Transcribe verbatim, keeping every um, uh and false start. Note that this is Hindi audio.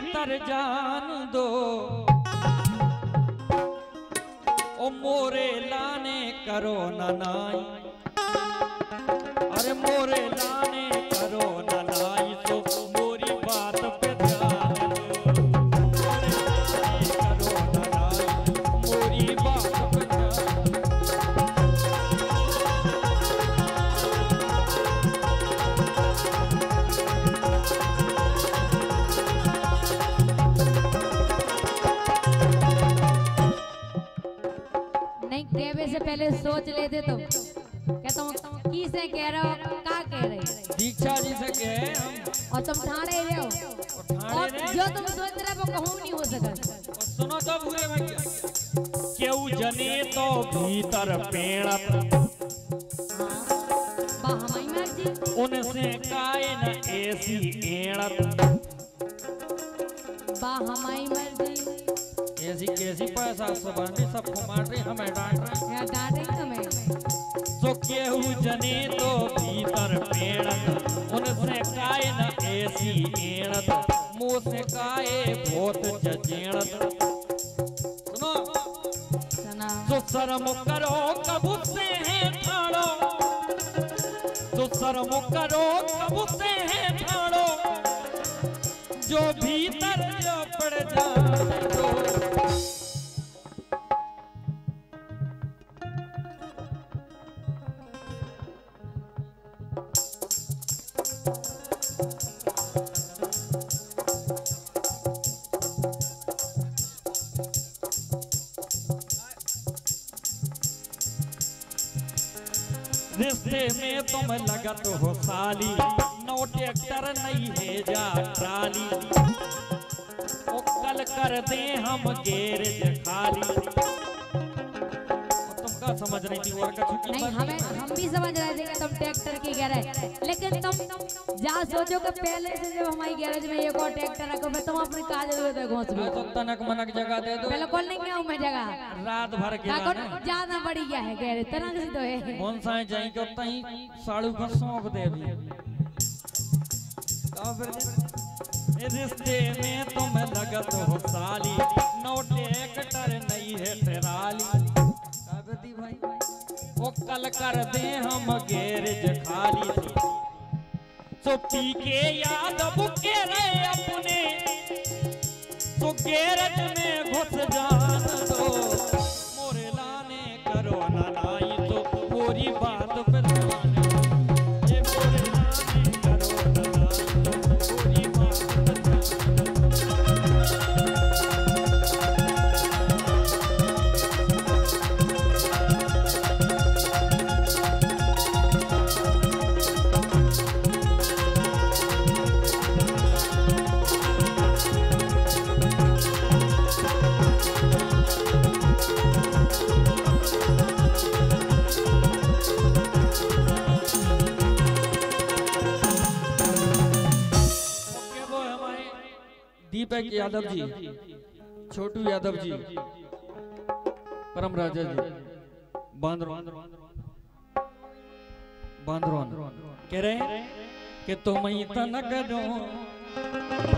भीतर जान दो ओ मोरे लाने करो ना नाई, अरे मोरे लाने करो ना नाई तो मोरी बात पे ध्यान दो, मोरे लाने करो ना नाई मोरी बात पे ध्यान दो। नहीं कहवे से पहले सोच लेते तो कहता हूँ की से कह रहे हो का कह रहे दीक्षा जी से कहे हम और तुम ठाणे रहे हो और जो तुम सोच रहे हो कहूँ नहीं हो सकता। सुनो तो भूले मैं क्या क्यों जने तो भीतर पेड़त बा हमारी मर्जी उनसे काए न ऐसी एड़त, बा हमारी मर्जी ऐसी कैसी पैसा सबंधी सब कुमार रहे हमें डांट रहे या डांटेंगे हमें। सो केहू जने तो भीतर पेड़त उनसे काए न ऐसी एड़त, मुँह से काए बहुत जजेड़त। सुनो सुना तो शर्म करो कबू से है ठाड़ो, तो शर्म करो कबू से है ठाड़ो, जो भीतर जो पड़ जाए तो रिश्ते में तुम लगत हो साली, नो ट्रैक्टर नहीं है जा ट्राली, ओ कल कर दे हम गैरेज खाली। तुम का समझ रही थी और का छुट्टी नहीं हमें हम भी समझ रहे थे कि तुम ट्रैक्टर की गैरेज, लेकिन तुम जा सोचो कि पहले से जब हमारी गैरेज में एक और ट्रैक्टर रखो फिर तुम अपने काज में घुस गए तो तनक मनक जगह दे दो, पहले कौन नहीं गया मैं जगह रात भर के ना ज्यादा बड़ी क्या है गैरेज तनक से तो है कौन सा जाई के तई साड़ू का सौंप दे भी का फिर ए रिश्ते में तुम लगत हो साली, नो ट्रैक्टर नहीं है ट्राली, का बेटी भाई वो कल कर दे हम गैरेज खाली, तो पी के याद बुके रहे अपने तो गैरेज में घुस जान दो, मोरे लाने करो ना नाई तो मोरी बात पे ध्यान दो, ये मोरे लाने करो ना नाई तो मोरी बात पे ध्यान दीपक यादव जी, छोटू यादव जी, परम राजा जी, बांद्रोन बांद्रोन कह रहे कि तुम ही तनक दो